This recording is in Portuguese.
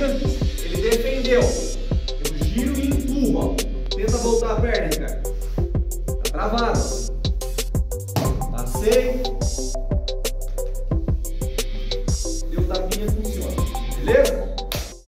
gira, ele defendeu. Eu giro e empurro, ó. Tenta voltar a perna, Ricardo. Tá travado, ó. Passei. Deu tapinha, funciona.